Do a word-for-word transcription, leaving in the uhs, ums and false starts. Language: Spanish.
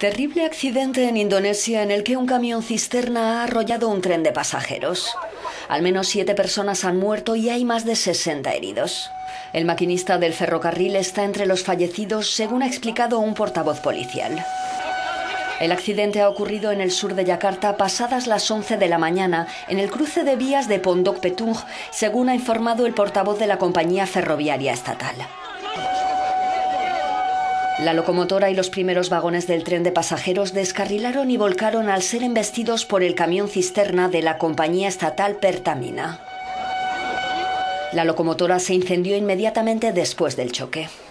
Terrible accidente en Indonesia en el que un camión cisterna ha arrollado un tren de pasajeros. Al menos siete personas han muerto y hay más de sesenta heridos. El maquinista del ferrocarril está entre los fallecidos, según ha explicado un portavoz policial. El accidente ha ocurrido en el sur de Yakarta pasadas las once de la mañana, en el cruce de vías de Pondok Petung, según ha informado el portavoz de la compañía ferroviaria estatal. La locomotora y los primeros vagones del tren de pasajeros descarrilaron y volcaron al ser embestidos por el camión cisterna de la compañía estatal Pertamina. La locomotora se incendió inmediatamente después del choque.